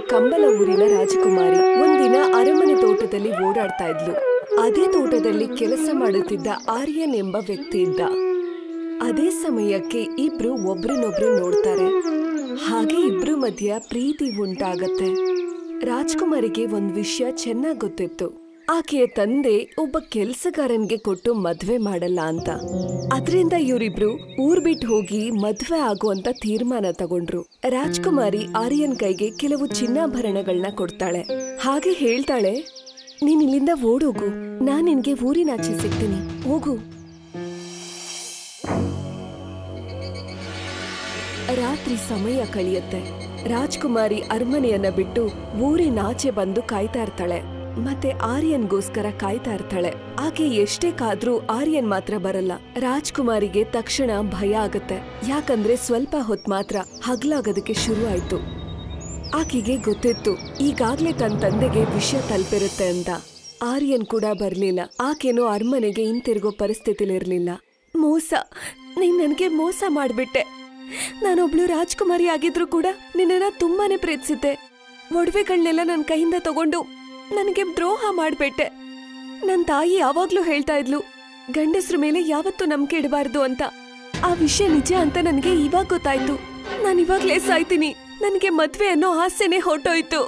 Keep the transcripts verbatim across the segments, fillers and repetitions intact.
ಕಂಬಲ ಊರಿನ ರಾಜಕುಮಾರಿ ಒಂದಿನ ಅರಮನೆ ತೋಟದಲ್ಲಿ ಓಡಾಡ್ತಾ ಇದ್ಲು. ಅದೇ ತೋಟದಲ್ಲಿ ಕೆಲಸ ಮಾಡುತ್ತಿದ್ದ ಆರ್ಯನ್ ಎಂಬ ವ್ಯಕ್ತಿ ಇದ್ದ. ಅದೇ ಸಮಯಕ್ಕೆ ಇಬ್ರು ಒಬ್ರನ್ನೊಬ್ರು ನೋಡ್ತಾರೆ. ಹಾಗೆ ಇಬ್ರು ಮಧ್ಯ ಪ್ರೀತಿ ಉಂಟಾಗತ್ತೆ. ರಾಜ್ಕುಮಾರಿಗೆ ಒಂದ್ ವಿಷಯ ಚೆನ್ನಾಗ್ ಗೊತ್ತಿತ್ತು. ಆಕೆಯ ತಂದೆ ಒಬ್ಬ ಕೆಲ್ಸಗಾರನ್ಗೆ ಕೊಟ್ಟು ಮದ್ವೆ ಮಾಡಲ್ಲ ಅಂತ. ಅದ್ರಿಂದ ಇವರಿಬ್ರು ಊರ್ ಬಿಟ್ಟು ಹೋಗಿ ಮದ್ವೆ ಆಗುವಂತ ತೀರ್ಮಾನ ತಗೊಂಡ್ರು. ರಾಜ್ಕುಮಾರಿ ಆರ್ಯನ್ ಕೈಗೆ ಕೆಲವು ಚಿನ್ನಾಭರಣಗಳನ್ನ ಕೊಡ್ತಾಳೆ. ಹಾಗೆ ಹೇಳ್ತಾಳೆ, ನೀನ್ ಇಲ್ಲಿಂದ ಓಡೋಗು, ನಾನ್ ನಿನ್ಗೆ ಊರಿನಾಚೆ ಸಿಗ್ತೀನಿ, ಹೋಗು. ರಾತ್ರಿ ಸಮಯ ಕಳೆಯುತ್ತೆ. ರಾಜ್ಕುಮಾರಿ ಅರಮನೆಯನ್ನ ಬಿಟ್ಟು ಊರಿನಾಚೆ ಬಂದು ಕಾಯ್ತಾ ಇರ್ತಾಳೆ. ಮತ್ತೆ ಆರ್ಯನ್ಗೋಸ್ಕರ ಕಾಯ್ತಾ ಇರ್ತಾಳೆ. ಆಕೆ ಎಷ್ಟೇ ಕಾದ್ರೂ ಆರ್ಯನ್ ಮಾತ್ರ ಬರಲ್ಲ. ರಾಜ್ಕುಮಾರಿಗೆ ತಕ್ಷಣ ಭಯ ಆಗತ್ತೆ. ಯಾಕಂದ್ರೆ ಸ್ವಲ್ಪ ಹೊತ್ ಮಾತ್ರ ಹಗ್ಲಾಗೋದಕ್ಕೆ ಶುರು ಆಯ್ತು. ಆಕೆಗೆ ಗೊತ್ತಿತ್ತು ಈಗಾಗ್ಲೇ ತನ್ನ ತಂದೆಗೆ ವಿಷಯ ತಲುಪಿರುತ್ತೆ ಅಂತ. ಆರ್ಯನ್ ಕೂಡ ಬರ್ಲಿಲ್ಲ. ಆಕೆನೋ ಅರಮನೆಗೆ ಹಿಂತಿರುಗೋ ಪರಿಸ್ಥಿತಿಲಿರ್ಲಿಲ್ಲ. ಮೋಸ, ನೀನ್ ನನ್ಗೆ ಮೋಸ ಮಾಡ್ಬಿಟ್ಟೆ. ನಾನೊಬ್ಳು ರಾಜ್ಕುಮಾರಿ ಆಗಿದ್ರು ಕೂಡ ನಿನ್ನನ್ನ ತುಂಬಾನೇ ಪ್ರೀತಿಸಿದ್ದೆ. ಒಡವೆಗಳನ್ನೆಲ್ಲ ನನ್ನ ಕೈಯಿಂದ ತಗೊಂಡು ನನಗೆ ದ್ರೋಹ ಮಾಡ್ಬಿಟ್ಟೆ. ನನ್ ತಾಯಿ ಯಾವಾಗ್ಲೂ ಹೇಳ್ತಾ ಇದ್ಲು, ಗಂಡಸ್ರ ಮೇಲೆ ಯಾವತ್ತೂ ನಂಬಿಕೆ ಇಡಬಾರ್ದು ಅಂತ. ಆ ವಿಷಯ ನಿಜ ಅಂತ ನನಗೆ ಇವಾಗ ಗೊತ್ತಾಯ್ತು. ನಾನು ಇವಾಗ್ಲೇ ಸಾಯ್ತೀನಿ. ನನಗೆ ಮದ್ವೆ ಅನ್ನೋ ಆಸೆನೆ ಹೊರಟೋಯ್ತು.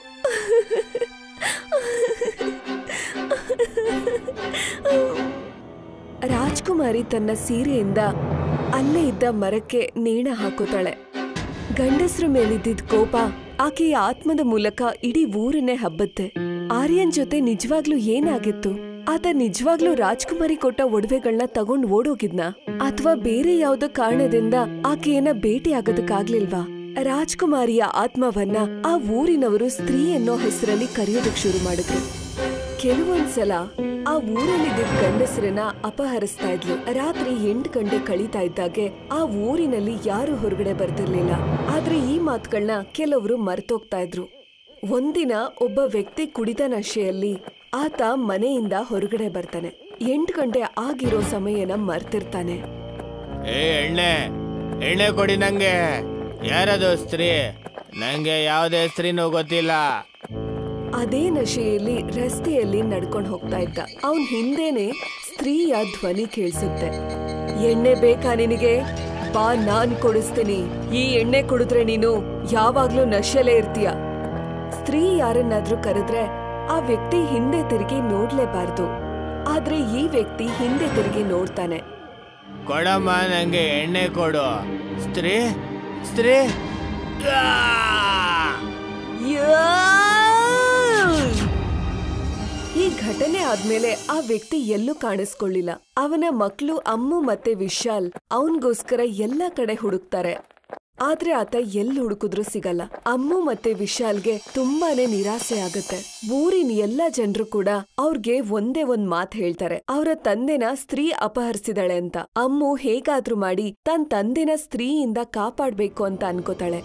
ರಾಜ್ಕುಮಾರಿ ತನ್ನ ಸೀರೆಯಿಂದ ಅಲ್ಲೇ ಇದ್ದ ಮರಕ್ಕೆ ನೇಣ ಹಾಕುತ್ತಾಳೆ. ಗಂಡಸ್ರ ಮೇಲಿದ್ದ ಕೋಪ ಆಕೆಯ ಆತ್ಮದ ಮೂಲಕ ಇಡೀ ಊರನ್ನೇ ಹಬ್ಬತ್ತೆ. ಆರ್ಯನ್ ಜೊತೆ ನಿಜವಾಗ್ಲೂ ಏನಾಗಿತ್ತು? ಆತ ನಿಜವಾಗ್ಲೂ ರಾಜ್ಕುಮಾರಿ ಕೊಟ್ಟ ಒಡವೆಗಳನ್ನ ತಗೊಂಡ್ ಓಡೋಗಿದ್ನ, ಅಥವಾ ಬೇರೆ ಯಾವ್ದೋ ಕಾರಣದಿಂದ ಆಕೆಯನ್ನ ಭೇಟಿ ಆಗೋದಕ್ಕಾಗ್ಲಿಲ್ವಾ? ರಾಜ್ಕುಮಾರಿಯ ಆತ್ಮವನ್ನ ಆ ಊರಿನವರು ಸ್ತ್ರೀ ಅನ್ನೋ ಹೆಸರಲ್ಲಿ ಕರೆಯೋದಕ್ ಶುರು ಮಾಡಿದ್ರು. ಕೆಲವೊಂದ್ಸಲ ಆ ಊರಲ್ಲಿದ್ದ ಗಂಡಸರನ್ನ ಅಪಹರಿಸ್ತಾ ಇದ್ಲು. ರಾತ್ರಿ ಎಂಟು ಗಂಟೆ ಕಳೀತಾ ಇದ್ದಾಗೆ ಆ ಊರಿನಲ್ಲಿ ಯಾರು ಹೊರಗಡೆ ಬರ್ತಿರ್ಲಿಲ್ಲ. ಆದ್ರೆ ಈ ಮಾತುಗಳನ್ನ ಕೆಲವರು ಮರ್ತೋಗ್ತಾ ಇದ್ರು. ಒಂದಿನ ಒಬ್ಬ ವ್ಯಕ್ತಿ ಕುಡಿದ ನಶೆಯಲ್ಲಿ ಆತ ಮನೆಯಿಂದ ಹೊರಗಡೆ ಬರ್ತಾನೆ. ಎಂಟು ಗಂಟೆ ಆಗಿರೋ ಸಮಯನ ಮರ್ತಿರ್ತಾನೆ. ಏ ಎಣ್ಣೆ ಎಣ್ಣೆ ಕೊಡಿ ನಂಗೆ. ಯಾರದು ಸ್ತ್ರೀ? ನಂಗೆ ಯಾವುದೇ ಸ್ತ್ರೀನೂ ಗೊತ್ತಿಲ್ಲ. ಅದೇ ನಶೆಯಲ್ಲಿ ರಸ್ತೆಯಲ್ಲಿ ನಡ್ಕೊಂಡು ಹೋಗ್ತಾ ಇದ್ದ. ಅವನ್ ಹಿಂದೆನೆ ಸ್ತ್ರೀಯ ಧ್ವನಿ ಕೇಳಿಸುತ್ತೆ. ಎಣ್ಣೆ ಬೇಕಾ ನಿನಗೆ? ಬಾ, ನಾನ್ ಕೊಡಿಸ್ತೀನಿ. ಈ ಎಣ್ಣೆ ಕುಡಿದ್ರೆ ನೀನು ಯಾವಾಗ್ಲೂ ನಶೆಲೇ ಇರ್ತೀಯ. ಸ್ತ್ರೀ ಯಾರನ್ನಾದ್ರೂ ಕರೆದ್ರೆ ಆ ವ್ಯಕ್ತಿ ಹಿಂದೆ ತಿರುಗಿ ನೋಡ್ಲೇಬಾರ್ದು. ಆದ್ರೆ ಈ ವ್ಯಕ್ತಿ ಹಿಂದೆ ತಿರುಗಿ ನೋಡ್ತಾನೆ. ಕೊಡಮ್ಮ, ನಂಗೆ ಎಣ್ಣೆ ಕೊಡು. ಸ್ತ್ರೀ ಸ್ತ್ರೀ ಈ ಘಟನೆ ಆದ್ಮೇಲೆ ಆ ವ್ಯಕ್ತಿ ಎಲ್ಲೂ ಕಾಣಿಸ್ಕೊಳ್ಳಿಲ್ಲ. ಅವನ ಮಕ್ಕಳು ಅಮ್ಮು ಮತ್ತೆ ವಿಶಾಲ್ ಅವನ್ಗೋಸ್ಕರ ಎಲ್ಲಾ ಕಡೆ ಹುಡುಕ್ತಾರೆ. ಆದ್ರೆ ಆತ ಎಲ್ಲಿ ಹುಡುಕಿದ್ರು ಸಿಗಲ್ಲ. ಅಮ್ಮು ಮತ್ತೆ ವಿಶಾಲ್ಗೆ ತುಂಬಾನೇ ನಿರಾಸೆ ಆಗತ್ತೆ. ಊರಿನ ಎಲ್ಲಾ ಜನರು ಕೂಡ ಅವ್ರಿಗೆ ಒಂದೇ ಒಂದ್ ಮಾತ್ ಹೇಳ್ತಾರೆ, ಅವರ ತಂದೆನ ಸ್ತ್ರೀ ಅಪಹರಿಸಿದಾಳೆ ಅಂತ. ಅಮ್ಮು ಹೇಗಾದ್ರೂ ಮಾಡಿ ತನ್ನ ತಂದೆನ ಸ್ತ್ರೀಯಿಂದ ಕಾಪಾಡ್ಬೇಕು ಅಂತ ಅನ್ಕೋತಾಳೆ.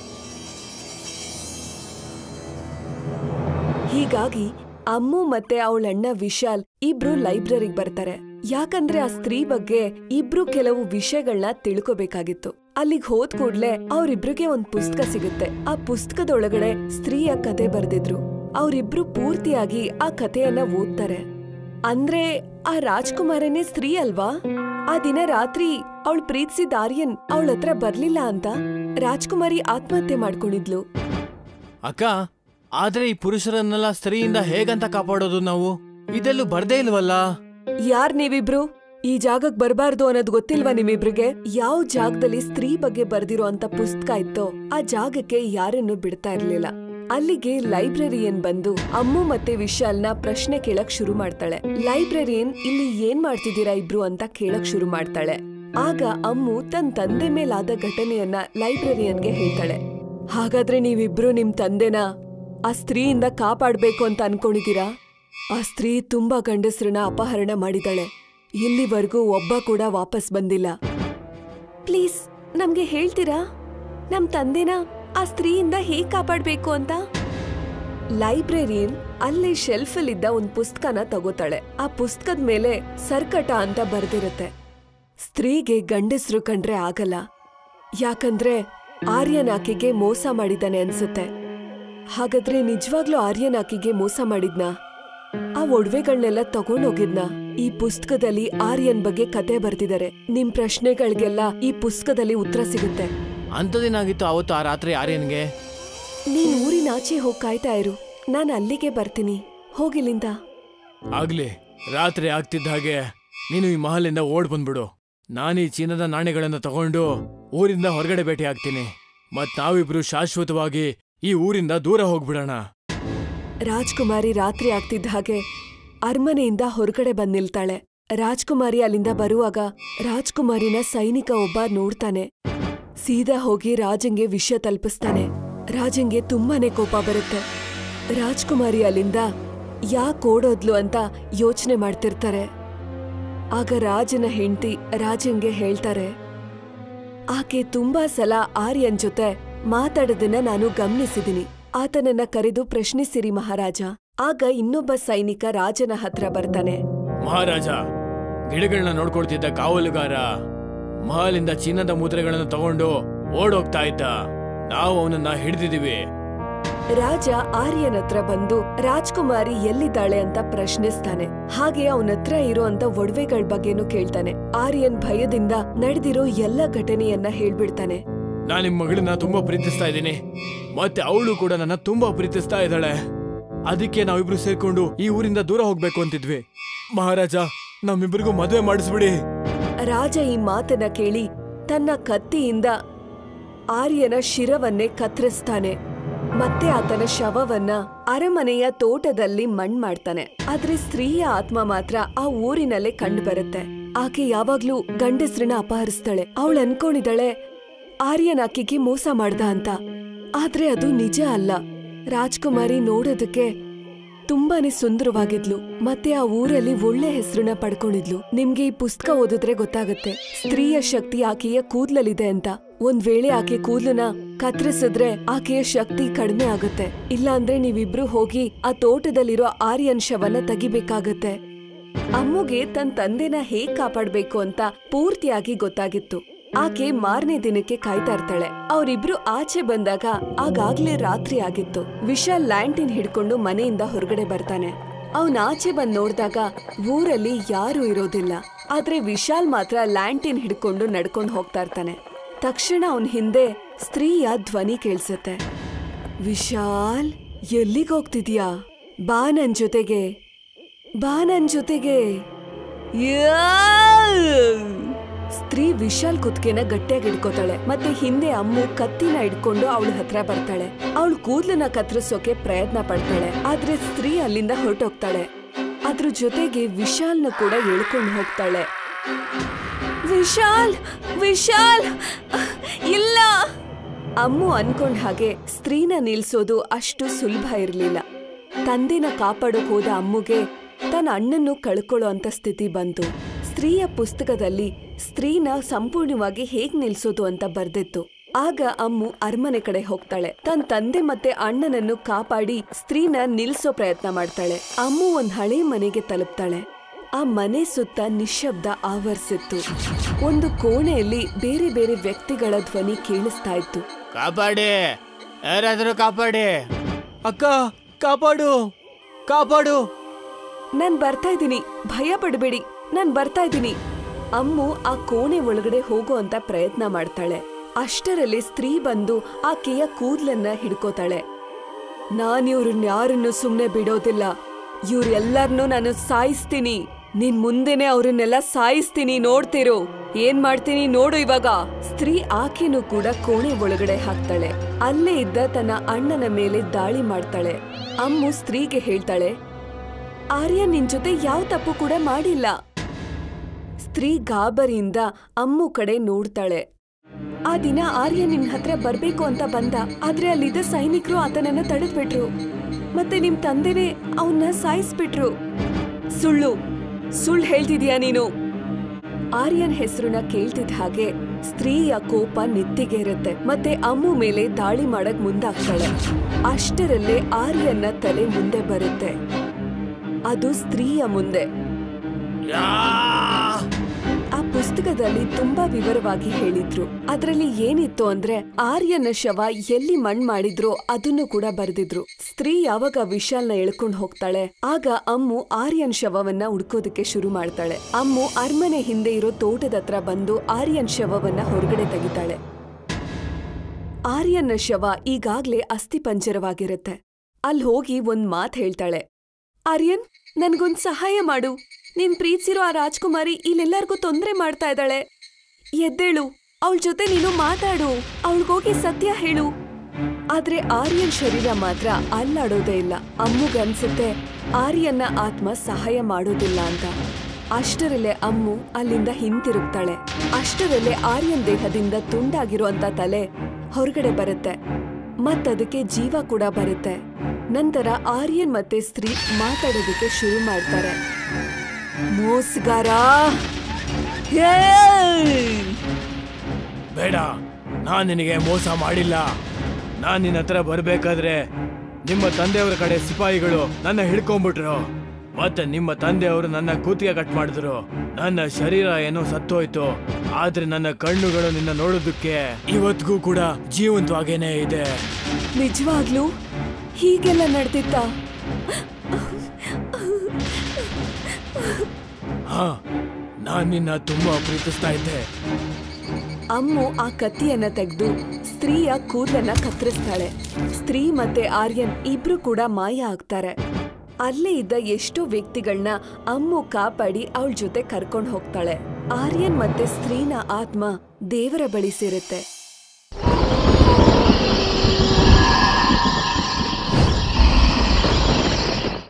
ಹೀಗಾಗಿ ಅಮ್ಮು ಮತ್ತೆ ಅವಳಣ್ಣ ವಿಶಾಲ್ ಇಬ್ರು ಲೈಬ್ರರಿಗೆ ಬರ್ತಾರೆ. ಯಾಕಂದ್ರೆ ಆ ಸ್ತ್ರೀ ಬಗ್ಗೆ ಇಬ್ರು ಕೆಲವು ವಿಷಯಗಳನ್ನ ತಿಳ್ಕೋಬೇಕಾಗಿತ್ತು. ಅಲ್ಲಿಗ್ ಹೋದ್ ಕೂಡ್ಲೆ ಅವ್ರಿಬ್ರಿಗೆ ಒಂದ್ ಪುಸ್ತಕ ಸಿಗುತ್ತೆ. ಆ ಪುಸ್ತಕದೊಳಗಡೆ ಸ್ತ್ರೀಯ ಕತೆ ಬರ್ದಿದ್ರು. ಅವ್ರಿಬ್ರು ಪೂರ್ತಿಯಾಗಿ ಆ ಕಥೆಯನ್ನ ಓದ್ತಾರೆ. ಅಂದ್ರೆ ಆ ರಾಜ್ಕುಮಾರನೇ ಸ್ತ್ರೀ ಅಲ್ವಾ? ಆ ದಿನ ರಾತ್ರಿ ಅವಳು ಪ್ರೀತಿಸಿದ ಆರ್ಯನ್ ಅವಳ ಹತ್ರ ಬರ್ಲಿಲ್ಲ ಅಂತ ರಾಜ್ಕುಮಾರಿ ಆತ್ಮಹತ್ಯೆ ಮಾಡ್ಕೊಂಡಿದ್ಲು. ಅಕ್ಕ, ಆದ್ರೆ ಈ ಪುರುಷರನ್ನೆಲ್ಲ ಸ್ತ್ರೀಯಿಂದ ಹೇಗಂತ ಕಾಪಾಡೋದು ನಾವು? ಇದೆಲ್ಲೂ ಬರ್ದೇ ಇಲ್ವಲ್ಲ? ಯಾರ್ ನೀವಿಬ್ರು? ಈ ಜಾಗಕ್ ಬರ್ಬಾರ್ದು ಅನ್ನೋದು ಗೊತ್ತಿಲ್ವಾ ನಿಮ್ಮಿಬ್ರಿಗೆ? ಯಾವ ಜಾಗದಲ್ಲಿ ಸ್ತ್ರೀ ಬಗ್ಗೆ ಬರ್ದಿರೋ ಅಂತ ಪುಸ್ತಕ ಇತ್ತೋ ಆ ಜಾಗಕ್ಕೆ ಯಾರನ್ನು ಬಿಡ್ತಾ ಇರ್ಲಿಲ್ಲ. ಅಲ್ಲಿಗೆ ಲೈಬ್ರರಿಯನ್ ಬಂದು ಅಮ್ಮು ಮತ್ತೆ ವಿಶಾಲ್ನ ಪ್ರಶ್ನೆ ಕೇಳಕ್ ಶುರು ಮಾಡ್ತಾಳೆ. ಲೈಬ್ರರಿಯನ್, ಇಲ್ಲಿ ಏನ್ ಮಾಡ್ತಿದ್ದೀರಾ ಇಬ್ರು ಅಂತ ಕೇಳಕ್ ಶುರು ಮಾಡ್ತಾಳೆ. ಆಗ ಅಮ್ಮು ತನ್ ತಂದೆ ಮೇಲಾದ ಘಟನೆಯನ್ನ ಲೈಬ್ರರಿಯನ್ಗೆ ಹೇಳ್ತಾಳೆ. ಹಾಗಾದ್ರೆ ನೀವಿಬ್ರು ನಿಮ್ ತಂದೆನ ಆ ಸ್ತ್ರೀಯಿಂದ ಕಾಪಾಡ್ಬೇಕು ಅಂತ ಅನ್ಕೊಂಡಿದ್ದೀರಾ? ಆ ಸ್ತ್ರೀ ತುಂಬಾ ಗಂಡಸ್ರನ್ನ ಅಪಹರಣ ಮಾಡಿದಾಳೆ. ಇಲ್ಲಿವರೆಗೂ ಒಬ್ಬ ಕೂಡ ವಾಪಸ್ ಬಂದಿಲ್ಲ. ಪ್ಲೀಸ್ ನಮ್ಗೆ ಹೇಳ್ತೀರಾ ನಮ್ ತಂದೆನ ಆ ಸ್ತ್ರೀಯಿಂದ ಹೇಗ್ ಕಾಪಾಡ್ಬೇಕು ಅಂತ? ಲೈಬ್ರರಿಯನ್ ಅಲ್ಲಿ ಶೆಲ್ಫ್ ಅಲ್ಲಿದ್ದ ಒಂದ್ ಪುಸ್ತಕನ ತಗೋತಾಳೆ. ಆ ಪುಸ್ತಕದ ಮೇಲೆ ಸರ್ಕಟ ಅಂತ ಬರ್ದಿರುತ್ತೆ. ಸ್ತ್ರೀಗೆ ಗಂಡಸ್ರು ಕಂಡ್ರೆ ಆಗಲ್ಲ. ಯಾಕಂದ್ರೆ ಆರ್ಯನ್ ಆಕೆಗೆ ಮೋಸ ಮಾಡಿದ್ದಾನೆ ಅನ್ಸುತ್ತೆ. ಹಾಗಾದ್ರೆ ನಿಜವಾಗ್ಲೂ ಆರ್ಯನ್ ಆಕಿಗೆ ಮೋಸ ಮಾಡಿದ್ನಾ? ಆ ಒಡವೆಗಳನ್ನೆಲ್ಲ ತಗೊಂಡೋಗಿದ್ನಾ? ಈ ಪುಸ್ತಕದಲ್ಲಿ ಆರ್ಯನ್ ಬಗ್ಗೆ ಕತೆ ಬರ್ತಿದ್ದಾರೆ. ನಿಮ್ ಪ್ರಶ್ನೆಗಳಿಗೆಲ್ಲ ಈ ಪುಸ್ತಕದಲ್ಲಿ ಉತ್ತರ ಸಿಗುತ್ತೆ. ಅಂತದೇನಾಗಿತ್ತು ಅವತ್ತು ಆ ರಾತ್ರಿ ಆರ್ಯನ್ಗೆ? ನೀನ್ ಊರಿನ ಆಚೆ ಹೋಗ್ ಕಾಯ್ತಾ ಇರು, ನಾನ್ ಅಲ್ಲಿಗೆ ಬರ್ತೀನಿ. ಹೋಗಿಲ್ಲಿಂದ. ಆಗ್ಲಿ, ರಾತ್ರಿ ಆಗ್ತಿದ್ದ ಹಾಗೆ ನೀನು ಈ ಮಹಲಿಂದ ಓಡ್ ಬಂದ್ಬಿಡು. ನಾನೀ ಚಿನ್ನದ ನಾಣ್ಯಗಳನ್ನ ತಗೊಂಡು ಊರಿಂದ ಹೊರಗಡೆ ಭೇಟಿ ಆಗ್ತೀನಿ. ಮತ್ ನಾವಿಬ್ರು ಶಾಶ್ವತವಾಗಿ ಈ ಊರಿಂದ ದೂರ ಹೋಗ್ಬಿಡೋಣ. ರಾಜ್ಕುಮಾರಿ ರಾತ್ರಿ ಆಗ್ತಿದ್ದ ಹಾಗೆ ಅರಮನೆಯಿಂದ ಹೊರಗಡೆ ಬಂದ್ ನಿಲ್ತಾಳೆ. ರಾಜ್ಕುಮಾರಿ ಅಲ್ಲಿಂದ ಬರುವಾಗ ರಾಜ್ಕುಮಾರಿನ ಸೈನಿಕ ಒಬ್ಬ ನೋಡ್ತಾನೆ. ಸೀದಾ ಹೋಗಿ ರಾಜಂಗೆ ವಿಷಯ ತಲುಪಿಸ್ತಾನೆ. ರಾಜಂಗೆ ತುಂಬಾನೇ ಕೋಪ ಬರುತ್ತೆ. ರಾಜ್ಕುಮಾರಿ ಅಲ್ಲಿಂದ ಯಾಕ್ ಓಡೋದ್ಲು ಅಂತ ಯೋಚನೆ ಮಾಡ್ತಿರ್ತಾರೆ. ಆಗ ರಾಜನ ಹೆಂಡತಿ ರಾಜಂಗೆ ಹೇಳ್ತಾರೆ, ಆಕೆ ತುಂಬಾ ಸಲ ಆರ್ಯನ್ ಜೊತೆ ಮಾತಾಡೋದನ್ನ ನಾನು ಗಮನಿಸಿದೀನಿ. ಆತನನ್ನ ಕರೆದು ಪ್ರಶ್ನಿಸಿರಿ ಮಹಾರಾಜ. ಆಗ ಇನ್ನೊಬ್ಬ ಸೈನಿಕ ರಾಜನ ಹತ್ರ ಬರ್ತಾನೆ. ಮಹಾರಾಜ, ಗಿಡಗಳನ್ನ ನೋಡ್ಕೊಳ್ತಿದ್ದ ಕಾವಲುಗಾರ ಮಹಲಿಂದ ಚಿನ್ನದ ಮುದ್ರೆಗಳನ್ನ ತಗೊಂಡು ಓಡೋಗ್ತಾ ಇದ್ದ. ನಾವು ಅವನನ್ನ ಹಿಡಿದಿದೀವಿ. ರಾಜ ಆರ್ಯನ್ ಹತ್ರ ಬಂದು ರಾಜ್ಕುಮಾರಿ ಎಲ್ಲಿದ್ದಾಳೆ ಅಂತ ಪ್ರಶ್ನಿಸ್ತಾನೆ. ಹಾಗೆ ಅವನ ಹತ್ರ ಇರೋ ಅಂತ ಒಡವೆಗಳ ಬಗ್ಗೆನೂ ಕೇಳ್ತಾನೆ. ಆರ್ಯನ್ ಭಯದಿಂದ ನಡೆದಿರೋ ಎಲ್ಲ ಘಟನೆಯನ್ನ ಹೇಳ್ಬಿಡ್ತಾನೆ. ನಾನ್ ನಿಮ್ ಮಗಳನ್ನ ತುಂಬಾ ಪ್ರೀತಿಸ್ತಾ ಇದ್ದೀನಿ, ಮತ್ತೆ ಅವಳು ಕೂಡ ನನ್ನ ತುಂಬಾ ಪ್ರೀತಿಸ್ತಾ ಇದ್ದಾಳೆ. ಅದಕ್ಕೆ ನಾವಿಬ್ರು ಸೇರ್ಕೊಂಡು ಈ ಊರಿಂದ ದೂರ ಹೋಗ್ಬೇಕು ಅಂತಿದ್ವಿ. ಮಹಾರಾಜ, ನಮ್ಮಿಬ್ರಿಗೂ ಮದುವೆ ಮಾಡಿಸ್ಬಿಡಿ. ರಾಜ ಈ ಮಾತನ್ನ ಕೇಳಿ ತನ್ನ ಕತ್ತಿಯಿಂದ ಆರ್ಯನ ಶಿರವನ್ನೇ ಕತ್ತರಿಸ್ತಾನೆ. ಮತ್ತೆ ಆತನ ಶವವನ್ನ ಅರಮನೆಯ ತೋಟದಲ್ಲಿ ಮಣ್ಣ್ ಮಾಡ್ತಾನೆ. ಆದ್ರೆ ಸ್ತ್ರೀಯ ಆತ್ಮ ಮಾತ್ರ ಆ ಊರಿನಲ್ಲೇ ಕಂಡು ಬರುತ್ತೆ. ಆಕೆ ಯಾವಾಗ್ಲೂ ಗಂಡಸ್ರನ್ನ ಅಪಹರಿಸ್ತಾಳೆ. ಅವಳು ಅನ್ಕೊಂಡಿದ್ದಾಳೆ ಆರ್ಯನ್ ಆಕೆಗೆ ಮೋಸ ಮಾಡ್ದ ಅಂತ. ಆದ್ರೆ ಅದು ನಿಜ ಅಲ್ಲ. ರಾಜ್ಕುಮಾರಿ ನೋಡೋದಕ್ಕೆ ತುಂಬಾನೇ ಸುಂದರವಾಗಿದ್ಲು, ಮತ್ತೆ ಆ ಊರಲ್ಲಿ ಒಳ್ಳೆ ಹೆಸರನ್ನ ಪಡ್ಕೊಂಡಿದ್ಲು. ನಿಮ್ಗೆ ಈ ಪುಸ್ತಕ ಓದಿದ್ರೆ ಗೊತ್ತಾಗುತ್ತೆ ಸ್ತ್ರೀಯ ಶಕ್ತಿ ಆಕೆಯ ಕೂದ್ಲಲ್ಲಿದೆ ಅಂತ. ಒಂದ್ ವೇಳೆ ಆಕೆ ಕೂದ್ಲನ್ನ ಕತ್ತರಿಸಿದ್ರೆ ಆಕೆಯ ಶಕ್ತಿ ಕಡಿಮೆ ಆಗುತ್ತೆ. ಇಲ್ಲಾಂದ್ರೆ ನೀವಿಬ್ರು ಹೋಗಿ ಆ ತೋಟದಲ್ಲಿರೋ ಆರ್ಯನ್ ಶವನ್ನ ತೆಗಿಬೇಕಾಗತ್ತೆ. ಅಮ್ಮುಗೆ ತನ್ ತಂದೆನ ಹೇಗ್ ಕಾಪಾಡ್ಬೇಕು ಅಂತ ಪೂರ್ತಿಯಾಗಿ ಗೊತ್ತಾಗಿತ್ತು. ಆಕೆ ಮಾರನೇ ದಿನಕ್ಕೆ ಕಾಯ್ತಾ ಇರ್ತಾಳೆ. ಅವರಿಬ್ರು ಆಚೆ ಬಂದಾಗ ಆಗಾಗ್ಲೇ ರಾತ್ರಿ ಆಗಿತ್ತು. ವಿಶಾಲ್ ಲ್ಯಾಂಟಿನ್ ಹಿಡ್ಕೊಂಡು ಮನೆಯಿಂದ ಹೊರಗಡೆ ಬರ್ತಾನೆ. ಅವನ್ ಆಚೆ ಬಂದ್ ನೋಡ್ದಾಗ ಊರಲ್ಲಿ ಯಾರು ಇರೋದಿಲ್ಲ. ಆದ್ರೆ ವಿಶಾಲ್ ಮಾತ್ರ ಲ್ಯಾಂಟಿನ್ ಹಿಡ್ಕೊಂಡು ನಡ್ಕೊಂಡು ಹೋಗ್ತಾ ಇರ್ತಾನೆ. ತಕ್ಷಣ ಅವನ್ ಹಿಂದೆ ಸ್ತ್ರೀಯ ಧ್ವನಿ ಕೇಳಿಸುತ್ತೆ. ವಿಶಾಲ್, ಎಲ್ಲಿಗೆ ಹೋಗ್ತಿದ್ಯಾ? ಬಾ ನನ್ ಜೊತೆಗೆ, ಬಾ ನನ್ ಜೊತೆಗೆ. ಸ್ತ್ರೀ ವಿಶಾಲ್ ಕುತ್ತಿಗೆನ ಗಟ್ಟಿಯಾಗಿ ಹಿಡ್ಕೋತಾಳೆ. ಮತ್ತೆ ಹಿಂದೆ ಅಮ್ಮು ಕತ್ತಿನ ಹಿಡ್ಕೊಂಡು ಅವಳ ಹತ್ರ ಬರ್ತಾಳೆ. ಅವಳು ಕೂದಲನ್ನ ಕತ್ತರಿಸೋಕೆ ಪ್ರಯತ್ನ ಪಡ್ತಾಳೆ. ಆದ್ರೆ ಸ್ತ್ರೀ ಅಲ್ಲಿಂದ ಹೊರಟೋಗ್ತಾಳೆ. ಅದ್ರ ಜೊತೆಗೆ ವಿಶಾಲ್ನ ಕೂಡ ಎಳ್ಕೊಂಡು ಹೋಗ್ತಾಳೆ. ವಿಶಾಲ್, ವಿಶಾಲ್, ಇಲ್ಲ. ಅಮ್ಮು ಅನ್ಕೊಂಡ್ ಹಾಗೆ ಸ್ತ್ರೀನ ನಿಲ್ಸೋದು ಅಷ್ಟು ಸುಲಭ ಇರ್ಲಿಲ್ಲ. ತಂದೆನ ಕಾಪಾಡೋಕ್ ಹೋದ ಅಮ್ಮುಗೆ ತನ್ನ ಅಣ್ಣನ್ನು ಕಳ್ಕೊಳ್ಳೋ ಅಂತ ಸ್ಥಿತಿ ಬಂತು. ಸ್ತ್ರೀಯ ಪುಸ್ತಕದಲ್ಲಿ ಸ್ತ್ರೀನ ಸಂಪೂರ್ಣವಾಗಿ ಹೇಗ್ ನಿಲ್ಸೋದು ಅಂತ ಬರ್ದಿತ್ತು. ಆಗ ಅಮ್ಮು ಅರಮನೆ ಕಡೆ ಹೋಗ್ತಾಳೆ. ತನ್ನ ತಂದೆ ಮತ್ತೆ ಅಣ್ಣನನ್ನು ಕಾಪಾಡಿ ಸ್ತ್ರೀನ ನಿಲ್ಸೋ ಪ್ರಯತ್ನ ಮಾಡ್ತಾಳೆ. ಅಮ್ಮು ಒಂದ್ ಹಳೆ ಮನೆಗೆ ತಲುಪ್ತಾಳೆ. ಆ ಮನೆ ಸುತ್ತ ನಿಶ್ಶಬ್ದ ಆವರಿಸಿತ್ತು. ಒಂದು ಕೋಣೆಯಲ್ಲಿ ಬೇರೆ ಬೇರೆ ವ್ಯಕ್ತಿಗಳ ಧ್ವನಿ ಕೇಳಿಸ್ತಾ ಇತ್ತು. ಕಾಪಾಡಿ, ಯಾರಾದ್ರೂ ಕಾಪಾಡಿ. ಅಕ್ಕ, ಕಾಪಾಡು, ಕಾಪಾಡು. ನಾನ್ ಬರ್ತಾ ಇದ್ದೀನಿ, ಭಯ ಪಡ್ಬೇಡಿ, ನಾನ್ ಬರ್ತಾ ಇದ್ದೀನಿ. ಅಮ್ಮು ಆ ಕೋಣೆ ಒಳಗಡೆ ಹೋಗೋ ಅಂತ ಪ್ರಯತ್ನ ಮಾಡ್ತಾಳೆ. ಅಷ್ಟರಲ್ಲಿ ಸ್ತ್ರೀ ಬಂದು ಆಕೆಯ ಕೂದ್ಲನ್ನ ಹಿಡ್ಕೋತಾಳೆ. ನಾನ್ ಇವ್ರನ್ಯಾರನ್ನು ಸುಮ್ನೆ ಬಿಡೋದಿಲ್ಲ. ಇವ್ರೆಲ್ಲರನ್ನೂ ನಾನು ಸಾಯಿಸ್ತೀನಿ. ನಿನ್ ಮುಂದೆನೆ ಅವ್ರನ್ನೆಲ್ಲ ಸಾಯಿಸ್ತೀನಿ, ನೋಡ್ತಿರು. ಏನ್ ಮಾಡ್ತೀನಿ ನೋಡು ಇವಾಗ. ಸ್ತ್ರೀ ಆಕೆನೂ ಕೂಡ ಕೋಣೆ ಒಳಗಡೆ ಹಾಕ್ತಾಳೆ. ಅಲ್ಲೇ ಇದ್ದ ತನ್ನ ಅಣ್ಣನ ಮೇಲೆ ದಾಳಿ ಮಾಡ್ತಾಳೆ. ಅಮ್ಮು ಸ್ತ್ರೀಗೆ ಹೇಳ್ತಾಳೆ, ಆರ್ಯ ನಿನ್ ಜೊತೆ ಯಾವ ತಪ್ಪು ಕೂಡ ಮಾಡಿಲ್ಲ. ಸ್ತ್ರೀ ಗಾಬರಿಯಿಂದ ಅಮ್ಮು ಕಡೆ ನೋಡ್ತಾಳೆ. ಆ ದಿನ ಆರ್ಯ ನಿನ್ ಹತ್ರ ಬರ್ಬೇಕು ಅಂತ ಬಂದ. ಆದ್ರೆ ಅಲ್ಲಿದ್ದ ಸೈನಿಕರು ಆತನನ್ನ ತಡೆದ್ಬಿಟ್ರು. ಮತ್ತೆ ನಿಮ್ ತಂದೆನೆ ಅವನ್ನ ಸಾಯಿಸ್ಬಿಟ್ರು. ಸುಳ್ಳು ಸುಳ್ಳು ಹೇಳ್ತಿದ್ಯಾ ನೀನು? ಆರ್ಯನ್ ಹೆಸರನ್ನ ಕೇಳ್ತಿದ್ದ ಹಾಗೆ ಸ್ತ್ರೀಯ ಕೋಪ ನೆತ್ತಿಗೇರುತ್ತೆ. ಮತ್ತೆ ಅಮ್ಮು ಮೇಲೆ ದಾಳಿ ಮಾಡಕ್ ಮುಂದಾಗ್ತಾಳೆ. ಅಷ್ಟರಲ್ಲೇ ಆರ್ಯನ್ನ ತಲೆ ಮುಂದೆ ಬರುತ್ತೆ. ಅದು ಸ್ತ್ರೀಯ ಮುಂದೆ. ಆ ಪುಸ್ತಕದ ಪತ್ರದಲ್ಲಿ ತುಂಬಾ ವಿವರವಾಗಿ ಹೇಳಿದ್ರು. ಅದ್ರಲ್ಲಿ ಏನಿತ್ತು ಅಂದ್ರೆ ಆರ್ಯನ ಶವ ಎಲ್ಲಿ ಮಣ್ ಮಾಡಿದ್ರೋ ಅದನ್ನು ಕೂಡ ಬರೆದಿದ್ರು. ಸ್ತ್ರೀ ಯಾವಾಗ ವಿಶಾಲ್ನ ಎಳ್ಕೊಂಡ್ ಹೋಗ್ತಾಳೆ ಆಗ ಅಮ್ಮು ಆರ್ಯನ್ ಶವವನ್ನ ಹುಡ್ಕೋದಕ್ಕೆ ಶುರು ಮಾಡ್ತಾಳೆ. ಅಮ್ಮು ಅರಮನೆ ಹಿಂದೆ ಇರೋ ತೋಟದ ಹತ್ರ ಬಂದು ಆರ್ಯನ್ ಶವವನ್ನ ಹೊರಗಡೆ ತೆಗಿತಾಳೆ. ಆರ್ಯನ್ನ ಶವ ಈಗಾಗ್ಲೇ ಅಸ್ಥಿಪಂಜರವಾಗಿರುತ್ತೆ. ಅಲ್ಲಿ ಹೋಗಿ ಒಂದ್ ಮಾತ್ ಹೇಳ್ತಾಳೆ, ಆರ್ಯನ್ ನನ್ಗೊಂದ್ ಸಹಾಯ ಮಾಡು. ನೀನ್ ಪ್ರೀತಿಸಿರೋ ಆ ರಾಜ್ಕುಮಾರಿ ಇಲ್ಲೆಲ್ಲರಿಗೂ ತೊಂದ್ರೆ ಮಾಡ್ತಾ ಇದ್ದಾಳೆ. ಎದ್ದೇಳು, ಅವಳ ಜೊತೆ ನೀನು ಮಾತಾಡು, ಅವಳಿಗೋಗಿ ಸತ್ಯ ಹೇಳು. ಆದ್ರೆ ಆರ್ಯನ್ ಶರೀರ ಮಾತ್ರ ಅಲ್ಲಾಡೋದೇ ಇಲ್ಲ. ಅಮ್ಮುಗನ್ಸುತ್ತೆ ಆರ್ಯನ್ನ ಆತ್ಮ ಸಹಾಯ ಮಾಡೋದಿಲ್ಲ ಅಂತ. ಅಷ್ಟರಲ್ಲೇ ಅಮ್ಮು ಅಲ್ಲಿಂದ ಹಿಂತಿರುಗ್ತಾಳೆ. ಅಷ್ಟರಲ್ಲೇ ಆರ್ಯನ್ ದೇಹದಿಂದ ತುಂಡಾಗಿರುವಂತ ತಲೆ ಹೊರಗಡೆ ಬರುತ್ತೆ, ಮತ್ತದಕ್ಕೆ ಜೀವ ಕೂಡ ಬರುತ್ತೆ. ನಂತರ ಆರ್ಯನ್ ಮತ್ತೆ ಸ್ತ್ರೀ ಮಾತಾಡೋದಕ್ಕೆ ಶುರು ಮಾಡ್ತಾರೆ. ಮೋಸಗಾರ, ಬೇಡ, ನಾನ್ ನಿನಗೆ ಮೋಸ ಮಾಡಿಲ್ಲ. ನಾನ್ ನಿನ್ನ ಹತ್ರ ಬರ್ಬೇಕಾದ್ರೆ ನಿಮ್ಮ ತಂದೆಯವರ ಕಡೆ ಸಿಪಾಯಿಗಳು ನನ್ನ ಹಿಡ್ಕೊಂಡ್ಬಿಟ್ರು. ಮತ್ತೆ ನಿಮ್ಮ ತಂದೆಯವರು ನನ್ನ ಕೂತಿಗೆ ಕಟ್ ಮಾಡಿದ್ರು. ನನ್ನ ಶರೀರ ಏನೋ ಸತ್ತೋಯ್ತು, ಆದ್ರೆ ನನ್ನ ಕಣ್ಣುಗಳು ನಿನ್ನ ನೋಡೋದಕ್ಕೆ ಇವತ್ತಿಗೂ ಕೂಡ ಜೀವಂತವಾಗೇನೆ ಇದೆ. ನಿಜವಾಗ್ಲೂ ಹೀಗೆಲ್ಲ ನಡೆದಿತ್ತ? ಹಾ, ನಾನ್ ನಿನ್ನ ತುಂಬಾ ಪ್ರೀತಿಸ್ತಾ ಇದ್ದೆ. ಅಮ್ಮು ಆ ಕತ್ತಿಯನ್ನ ತೆಗೆದು ಸ್ತ್ರೀಯ ಕೂದಲನ್ನ ಕತ್ತರಿಸ್ತಾಳೆ. ಸ್ತ್ರೀ ಮತ್ತೆ ಆರ್ಯನ್ ಇಬ್ರು ಕೂಡ ಮಾಯ ಆಗ್ತಾರೆ. ಅಲ್ಲೇ ಇದ್ದ ಎಷ್ಟೋ ವ್ಯಕ್ತಿಗಳನ್ನ ಅಮ್ಮು ಕಾಪಾಡಿ ಅವಳ ಜೊತೆ ಕರ್ಕೊಂಡು ಹೋಗ್ತಾಳೆ. ಆರ್ಯನ್ ಮತ್ತೆ ಸ್ತ್ರೀನ ಆತ್ಮ ದೇವರ ಬಳಿ ಸೇರುತ್ತೆ.